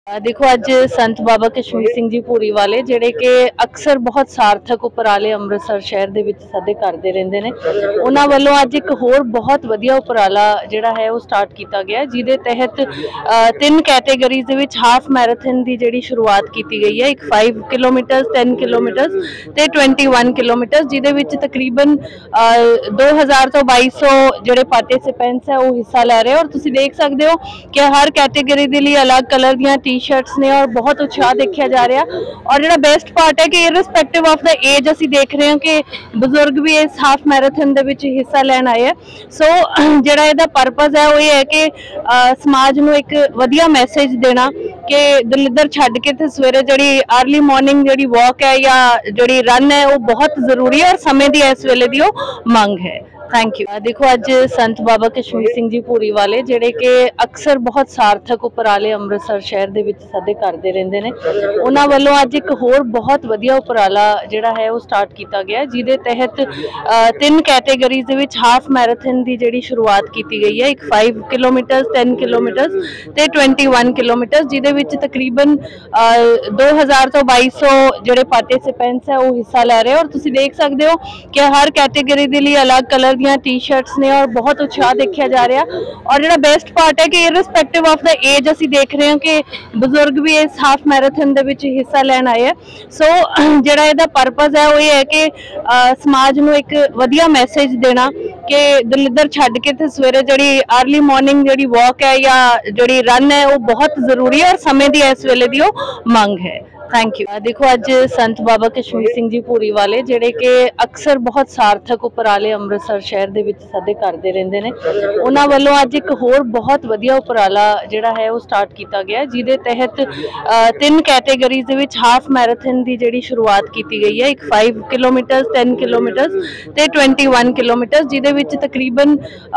देखो अज संत बाबा कश्मीर सिंह जी भूरी वाले जिहड़े कि अक्सर बहुत सार्थक उपराले अमृतसर शहर दे विच साडे करदे रहिंदे ने, उन्हां वल्लों अज एक होर बहुत वधिया उपराला जिहड़ा है वो स्टार्ट किया गया, जिहदे तहत 3 कैटेगरीज दे विच हाफ मैराथन की जिहड़ी शुरुआत की गई है। एक 5 किलोमीटर, 10 किलोमीटर ते 21 किलोमीटर, जिहदे विच तकरीबन 2000 तो 2200 जिहड़े पार्टिसिपेंट्स है वो हिस्सा लै रहे हैं। और तुसीं देख सकते हो कि हर कैटेगरी के लिए अलग कलर दी टी शर्ट्स ने और बहुत उत्साह देखा जा रहा। और जो बेस्ट पार्ट है कि इररिस्पैक्टिव ऑफ द एज असीं देख रहे हैं कि बुजुर्ग भी इस हाफ मैराथन दे विच हिस्सा लैन आए हैं। सो जिहड़ा इहदा पर्पज है वो ये है कि समाज नूं एक वधिया मैसेज देना कि दलिद्दर छड्ड के ते सवेरे जिहड़ी अर्ली मॉर्निंग जिहड़ी वॉक है या जिहड़ी रन है वो बहुत जरूरी है और समय की इस वेले दी मंग है। Thank you. देखो अज संत बाबा कश्मीर सिंह जी भूरी वाले जिहड़े कि अक्सर बहुत सार्थक उपराले अमृतसर शहर दे विच साडे करदे रहिंदे ने, उन्हां वल्लों अज एक होर बहुत वधिया उपराला जिहड़ा है वो स्टार्ट किया गया, जिहदे तहत 3 कैटेगरीज दे विच हाफ मैराथन की जिहड़ी शुरुआत की गई है। एक 5 किलोमीटर, 10 किलोमीटर ते 21 किलोमीटर, जिहदे विच तकरीबन 2000 तो 2200 जिहड़े पार्टिसिपेंट्स है वो हिस्सा लै रहे हैं। और तुसीं देख सकते हो कि हर कैटेगरी के लिए अलग कलर टी शर्ट्स ने और बहुत उत्साह देखा जा रहा। और जो बेस्ट पार्ट है कि इररिस्पैक्टिव ऑफ द एज असीं देख रहे हैं कि बुजुर्ग भी इस हाफ मैराथन दे विच हिस्सा लैन आए हैं। सो जिहड़ा इहदा पर्पज है वो ये है कि समाज नूं एक वधिया मैसेज देना कि दलिद्दर छड्ड के ते सवेरे जिहड़ी अर्ली मॉर्निंग जिहड़ी वॉक है या जिहड़ी रन है वो बहुत जरूरी है और समय की इस वेले दी मंग है। Thank you. देखो अज संत बाबा कश्मीर सिंह जी भूरी वाले जिहड़े कि अक्सर बहुत सार्थक उपराले अमृतसर शहर दे विच साडे करदे रहिंदे ने, उन्हां वल्लों अज एक होर बहुत वधिया उपराला जिहड़ा है वो स्टार्ट किया गया, जिहदे तहत 3 कैटेगरीज दे विच हाफ मैराथन की जिहड़ी शुरुआत की गई है। एक 5 किलोमीटर, 10 किलोमीटर ते 21 किलोमीटर, जिहदे विच तकरीबन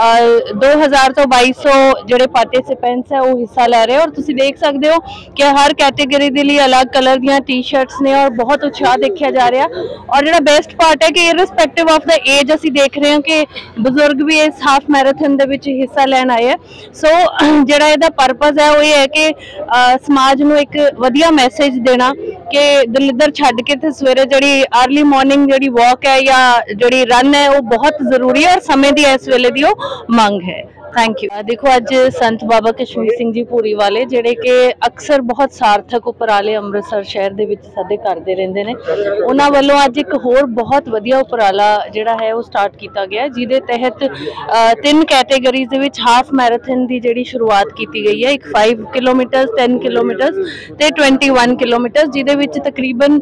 2000 तो 2200 जिहड़े पार्टिसिपेंट्स है वो हिस्सा लै रहे हैं। और तुसीं देख सकते हो कि हर कैटेगरी के लिए अलग कलर टी शर्ट्स ने और बहुत उत्साह देखा जा रहा। और जो बेस्ट पार्ट है कि इररिस्पैक्टिव ऑफ द एज असीं देख रहे हैं कि बुजुर्ग भी इस हाफ मैराथन दे विच हिस्सा लैन आए हैं। सो जिहड़ा इहदा पर्पज है वो ये है कि समाज नूं एक वधिया मैसेज देना कि दलिद्दर छड्ड के ते सवेरे जिहड़ी अर्ली मॉर्निंग जिहड़ी वॉक है या जिहड़ी रन है वो बहुत जरूरी है और समय की इस वेले दी मंग है। Thank you. देखो अज संत बाबा कश्मीर सिंह जी भूरी वाले जिहड़े कि अक्सर बहुत सार्थक उपराले अमृतसर शहर दे विच साडे करदे रहिंदे ने, उन्हां वल्लों अज एक होर बहुत वधिया उपराला जिहड़ा है वो स्टार्ट किया गया, जिहदे तहत 3 कैटेगरीज दे विच हाफ मैराथन की जिहड़ी शुरुआत की गई है। एक 5 किलोमीटर, 10 किलोमीटर ते 21 किलोमीटर, जिहदे विच तकरीबन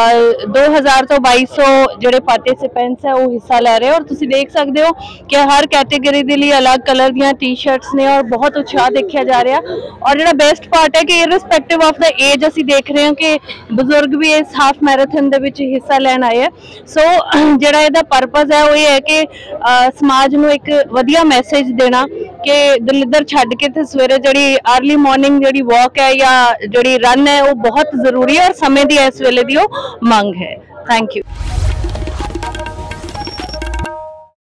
2000 तो 2200 जिहड़े पार्टिसिपेंट्स है वो हिस्सा लै रहे हैं। और तुसीं देख सकते हो कि हर कैटेगरी के लिए अलग कलर टी शर्ट्स ने और बहुत उत्साह देखा जा रहा। और जो बेस्ट पार्ट है कि इररिस्पैक्टिव ऑफ द एज असीं देख रहे हैं कि बुजुर्ग भी इस हाफ मैराथन दे विच हिस्सा लैन आए हैं। सो जिहड़ा इहदा पर्पज है वो ये है कि समाज नूं एक वधिया मैसेज देना कि दलिद्दर छड्ड के ते सवेरे जिहड़ी अर्ली मॉर्निंग जिहड़ी वॉक है या जिहड़ी रन है वो बहुत जरूरी है और समय की इस वेले दी मंग है। Thank you.